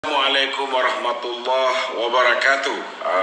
Assalamualaikum warahmatullahi wabarakatuh.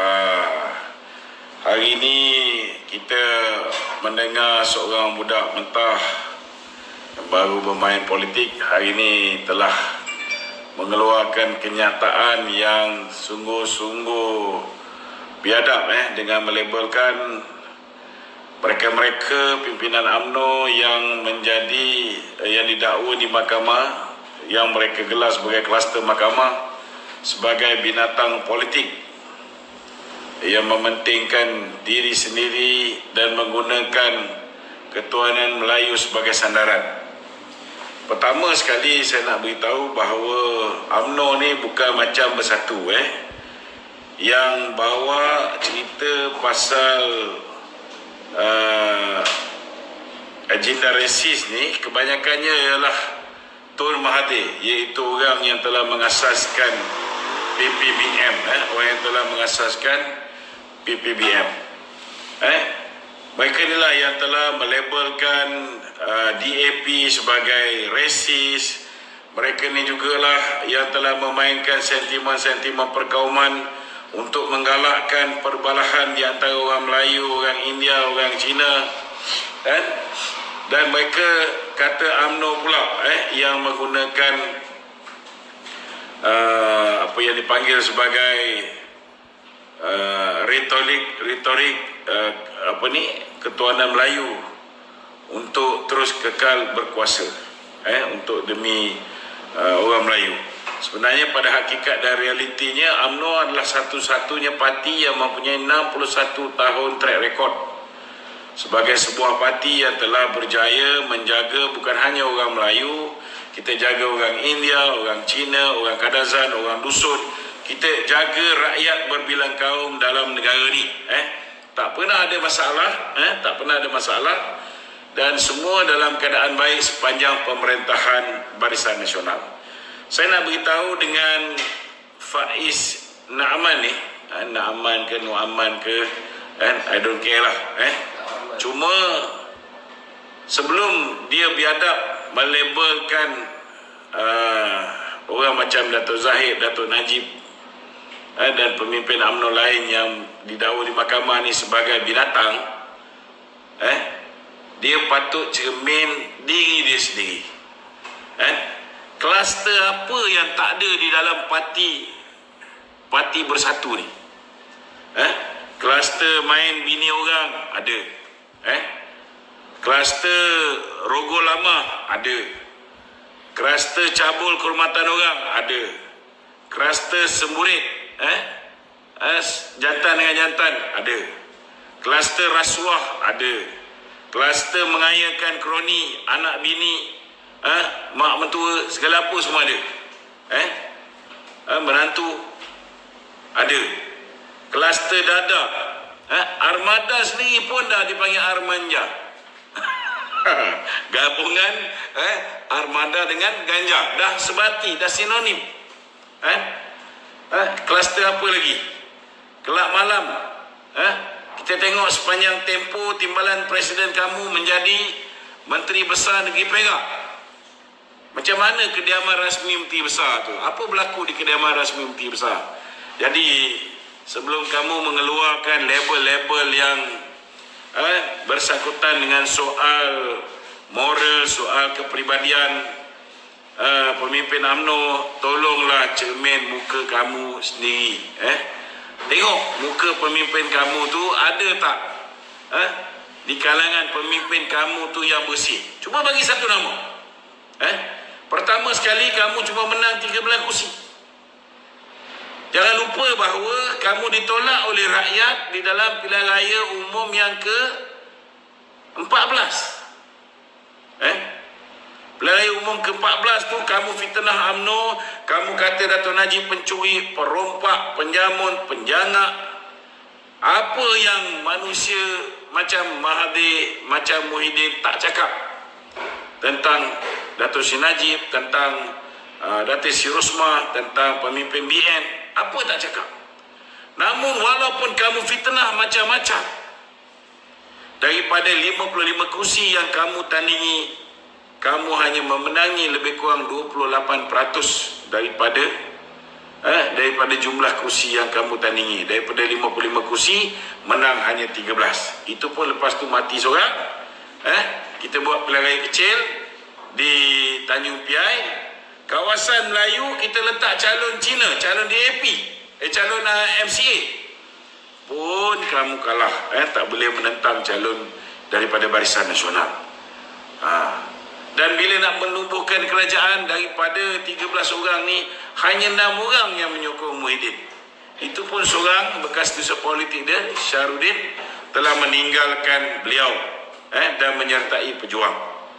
Hari ini kita mendengar seorang budak mentah yang baru bermain politik. Hari ini telah mengeluarkan kenyataan yang sungguh-sungguh biadab dengan melabelkan mereka-mereka pimpinan UMNO yang didakwa di mahkamah, yang mereka gelar sebagai kluster mahkamah, sebagai binatang politik yang mementingkan diri sendiri dan menggunakan ketuhanan Melayu sebagai sandaran. Pertama sekali saya nak beritahu bahawa UMNO ni bukan macam Bersatu yang bawa cerita pasal agenda resis ni kebanyakannya ialah Tun Mahathir, iaitu orang yang telah mengasaskan PPBM, orang yang telah mengasaskan PPBM. Mereka inilah yang telah melabelkan DAP sebagai resis. Mereka ni jugalah yang telah memainkan sentimen-sentimen perkauman untuk menggalakkan perbalahan di antara orang Melayu, orang India, orang Cina, dan mereka kata UMNO pula yang menggunakan apa yang dipanggil sebagai retorik ketuhanan Melayu untuk terus kekal berkuasa untuk demi orang Melayu. Sebenarnya pada hakikat dan realitinya UMNO adalah satu-satunya parti yang mempunyai 61 tahun track record sebagai sebuah parti yang telah berjaya menjaga bukan hanya orang Melayu, kita jaga orang India, orang Cina, orang Kadazan, orang Dusun. Kita jaga rakyat berbilang kaum dalam negara ni. Tak pernah ada masalah, dan semua dalam keadaan baik sepanjang pemerintahan Barisan Nasional. Saya nak beritahu dengan Faiz Naaman ni, Naaman ke Nuaman ke, I don't care lah. Cuma sebelum dia biadab melabelkan orang macam Dato' Zahid, Dato' Najib dan pemimpin UMNO lain yang didakwa di mahkamah ni sebagai binatang, dia patut cermin diri dia sendiri. Kluster apa yang tak ada di dalam parti Bersatu ni? Kluster main bini orang ada, kluster rogol lama ada, kluster cabul kehormatan orang ada, kluster semburit jantan dengan jantan ada, kluster rasuah ada, kluster mengayakan kroni anak bini, mak mentua segala apa semua ada, menantu ada, kluster dadah, armada sendiri pun dah dipanggil armanja. Gabungan armada dengan ganja, dah sebati, dah sinonim. Kluster apa lagi? Kelab malam, kita tengok sepanjang tempoh timbalan presiden kamu menjadi Menteri Besar Negeri Perak. Macam mana kediaman rasmi Menteri Besar tu? Apa berlaku di kediaman rasmi Menteri Besar? Jadi sebelum kamu mengeluarkan label-label yang bersangkutan dengan soal moral, soal kepribadian pemimpin UMNO, tolonglah cermin muka kamu sendiri. Tengok muka pemimpin kamu tu ada tak di kalangan pemimpin kamu tu yang bersih. Cuba bagi satu nama. Pertama sekali kamu cuma menang 13 kursi. Jangan lupa bahawa kamu ditolak oleh rakyat di dalam pilihan raya umum yang ke-14. Pilihan raya umum ke-14 tu kamu fitnah UMNO, kamu kata Dato' Najib pencuri, perompak, penjamun, penjangak. Apa yang manusia macam Mahathir, macam Muhyiddin tak cakap tentang Dato' Sri Najib, tentang Dato' Sri Rosmah, tentang pemimpin BN, apa tak cakap. Namun walaupun kamu fitnah macam-macam, daripada 55 kursi yang kamu tandingi, kamu hanya memenangi lebih kurang 28% daripada daripada jumlah kursi yang kamu tandingi. Daripada 55 kursi, menang hanya 13. Itu pun lepas tu mati seorang. Kita buat pilihan raya kecil di Tanjung Piai. Kawasan Melayu, kita letak calon Cina, calon DAP, calon MCA. Pun kamu kalah. Tak boleh menentang calon daripada Barisan Nasional. Dan bila nak menubuhkan kerajaan, daripada 13 orang ni hanya 6 orang yang menyokong Muhyiddin. Itu pun seorang bekas tusa politik dia, Syarudin, telah meninggalkan beliau dan menyertai pejuang.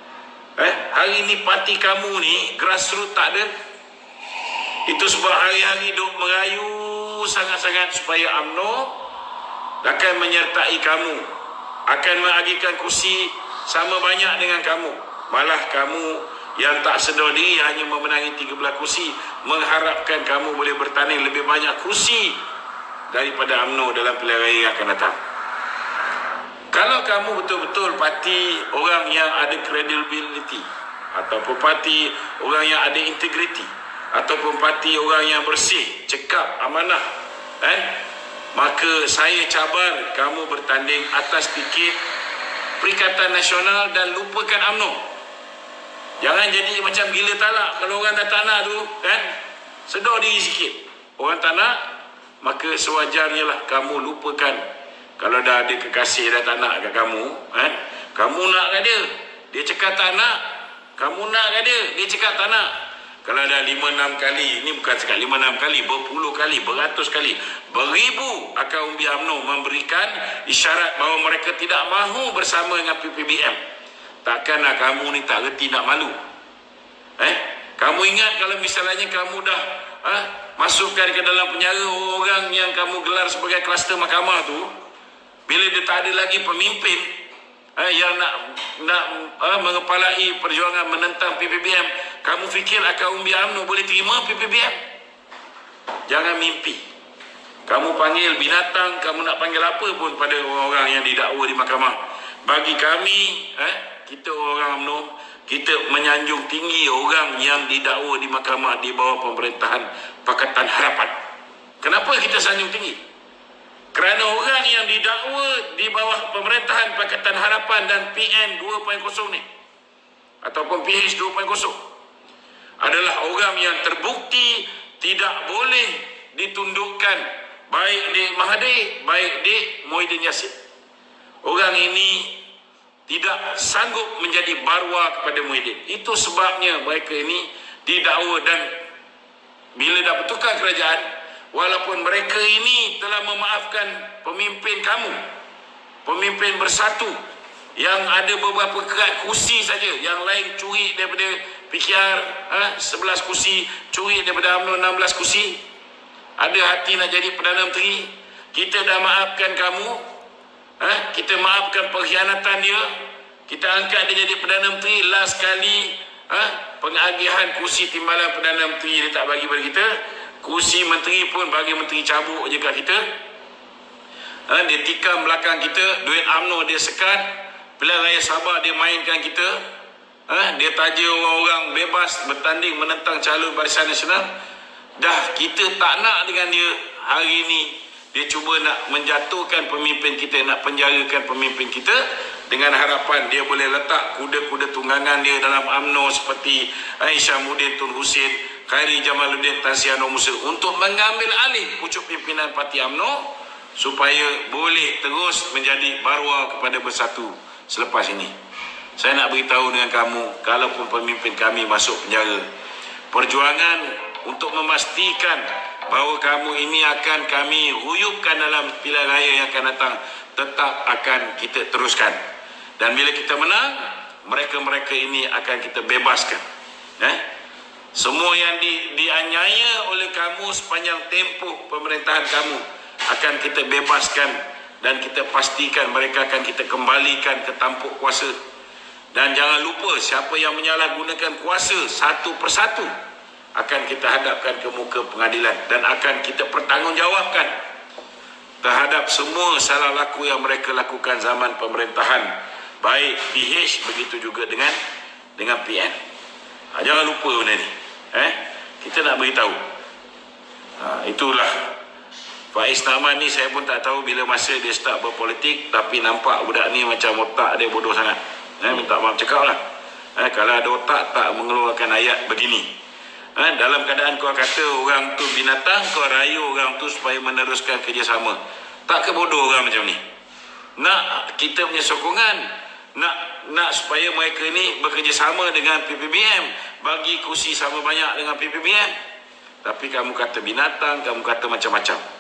Hari ni parti kamu ni grassroots tak ada. Itu sebab hari-hari duk merayu sangat-sangat supaya UMNO akan menyertai kamu, akan mengagikan kursi sama banyak dengan kamu. Malah kamu yang tak sedar diri hanya memenangi 13 kursi, mengharapkan kamu boleh bertanding lebih banyak kursi daripada UMNO dalam pilihan raya yang akan datang. Kalau kamu betul-betul parti orang yang ada credibility, ataupun parti orang yang ada integriti, ataupun parti orang yang bersih, cekap, amanah, maka saya cabar kamu bertanding atas tiket Perikatan Nasional dan lupakan UMNO. Jangan jadi macam gila talak. Kalau orang dah tak nak tu, sedar diri sikit. Orang tak nak, maka sewajarnya lah kamu lupakan. Kalau dah ada kekasih dah tak nak kat kamu, kamu nak kat dia, dia cakap tak nak. Kamu nak kat dia, dia cakap tak nak. Kalau dah 5-6 kali, ini bukan cakap 5-6 kali, berpuluh kali, beratus kali, beribu akan undi UMNO memberikan isyarat bahawa mereka tidak mahu bersama dengan PPBM. Takkanlah kamu ni tak reti nak malu. Kamu ingat kalau misalnya kamu dah masukkan ke dalam penjara orang yang kamu gelar sebagai kluster mahkamah tu, bila dia tak ada lagi pemimpin yang nak mengepalai perjuangan menentang PPBM, kamu fikir akan umbi UMNO boleh terima PPBM? Jangan mimpi. Kamu panggil binatang, kamu nak panggil apa pun pada orang-orang yang didakwa di mahkamah. Bagi kami, kita orang UMNO, kita menyanjung tinggi orang yang didakwa di mahkamah di bawah pemerintahan Pakatan Harapan. Kenapa kita sanjung tinggi? Kerana orang yang didakwa di bawah pemerintahan Pakatan Harapan dan PN 2.0 ni, ataupun PH 2.0, adalah orang yang terbukti tidak boleh ditundukkan, baik di Mahathir, baik di Muhyiddin Yassin. Orang ini tidak sanggup menjadi barwa kepada Muhyiddin. Itu sebabnya mereka ini didakwa, dan bila dah bertukar kerajaan, walaupun mereka ini telah memaafkan pemimpin kamu, pemimpin bersatu, yang ada beberapa kursi saja, yang lain curi daripada PKR 11 kursi, curi daripada UMNO 16 kursi, ada hati nak jadi Perdana Menteri. Kita dah maafkan kamu, kita maafkan pengkhianatan dia, kita angkat dia jadi Perdana Menteri. Last kali pengagihan kursi timbalan Perdana Menteri dia tak bagi pada kita. Kursi menteri pun bagi menteri cabuk je kat kita. Dia tikam belakang kita, duit UMNO dia sekat, pilihan raya Sabah dia mainkan kita. Dia taja orang-orang bebas bertanding menentang calon Barisan Nasional. Dah kita tak nak dengan dia. Hari ini dia cuba nak menjatuhkan pemimpin kita, nak penjarakan pemimpin kita, dengan harapan dia boleh letak kuda-kuda tunggangan dia dalam UMNO seperti Isyamuddin Tun Hussein, Khairi Jamaluddin, Tan Sri Anwar Musa, untuk mengambil alih pucuk pimpinan parti UMNO supaya boleh terus menjadi barwa kepada bersatu selepas ini. Saya nak beritahu dengan kamu, kalaupun pemimpin kami masuk penjara, perjuangan untuk memastikan bahawa kamu ini akan kami huyupkan dalam pilihan raya yang akan datang tetap akan kita teruskan. Dan bila kita menang, mereka-mereka ini akan kita bebaskan. Semua yang dianiaya oleh kamu sepanjang tempoh pemerintahan kamu akan kita bebaskan, dan kita pastikan mereka akan kita kembalikan ke tampuk kuasa. Dan jangan lupa, siapa yang menyalahgunakan kuasa satu persatu akan kita hadapkan ke muka pengadilan, dan akan kita pertanggungjawabkan terhadap semua salah laku yang mereka lakukan zaman pemerintahan, baik PH begitu juga dengan PN. Jangan lupa benda ni. Kita nak beritahu. Itulah Faiz Nahman ni, saya pun tak tahu bila masa dia start berpolitik, tapi nampak budak ni macam otak dia bodoh sangat. Minta maaf cakap lah. Kalau ada otak tak mengeluarkan ayat begini. Dalam keadaan kau kata orang tu binatang, kau rayu orang tu supaya meneruskan kerjasama. Tak ke bodoh orang macam ni? Nak kita punya sokongan, nak supaya mereka ni bekerjasama dengan PPBM, bagi kursi sama banyak dengan PPBM. Tapi kamu kata binatang, kamu kata macam-macam.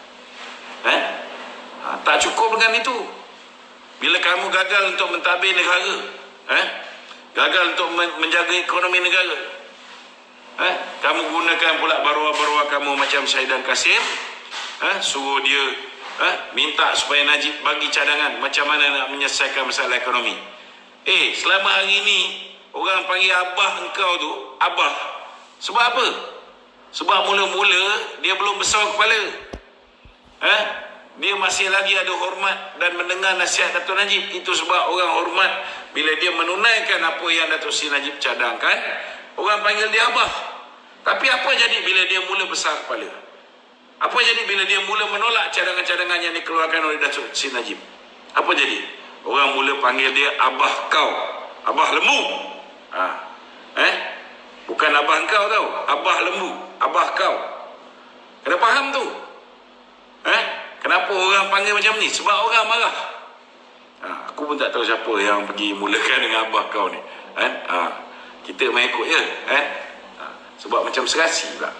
Tak cukup dengan itu. Bila kamu gagal untuk mentadbir negara, gagal untuk menjaga ekonomi negara, kamu gunakan pula baruah-baruah kamu macam Syahidan Kasim, suruh dia minta supaya Najib bagi cadangan macam mana nak menyelesaikan masalah ekonomi. Selama hari ni orang panggil abah engkau tu abah. Sebab apa? Sebab mula-mula dia belum besar kepala. Dia masih lagi ada hormat dan mendengar nasihat Datuk Najib. Itu sebab orang hormat bila dia menunaikan apa yang Datuk Seri Najib cadangkan, orang panggil dia abah. Tapi apa jadi bila dia mula besar kepala? Apa jadi bila dia mula menolak cadangan-cadangan yang dikeluarkan oleh Datuk Seri Najib? Apa jadi? Orang mula panggil dia abah kau, abah lembu. Bukan abah kau tau, abah lembu, abah kau. Kena faham tu. Kenapa orang panggil macam ni? Sebab orang marah. Aku pun tak tahu siapa yang pergi mulakan dengan abah kau ni. Kita main ikut je. Sebab macam serasi pula.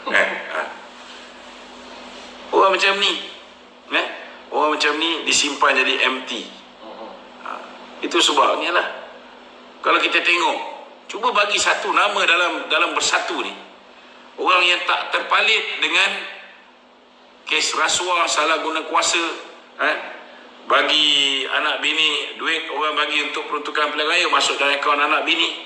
Orang macam ni, orang macam ni disimpan jadi empty. Itu sebabnya lah. Kalau kita tengok, cuba bagi satu nama dalam bersatu ni, orang yang tak terpalit dengan kes rasuah, salah guna kuasa, bagi anak bini duit, orang bagi untuk peruntukan pilihan raya masuk dalam akaun anak bini,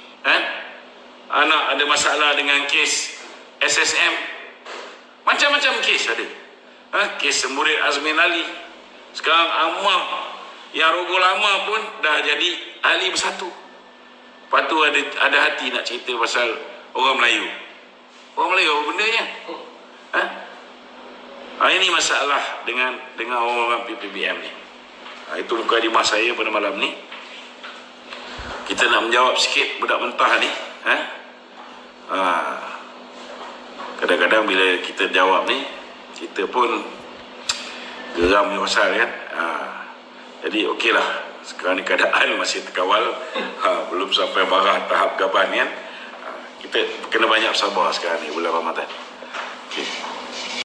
anak ada masalah dengan kes SSM, macam-macam kes ada. Kes murid Azmin Ali, sekarang Ammar yang rogol lama pun dah jadi ahli bersatu. Lepas tu ada hati nak cerita pasal orang Melayu. Orang Melayu apa bendanya? Ini masalah dengan orang-orang PPBM ni. Itu mukadimah saya pada malam ni. Kita nak menjawab sikit budak mentah ni. Kadang-kadang bila kita jawab ni, kita pun geram ni pasal kan. Jadi okeylah. Sekarang ni keadaan masih terkawal. Belum sampai marah tahap gaban kan. Kita kena banyak sabar sekarang ni bulan Ramadan.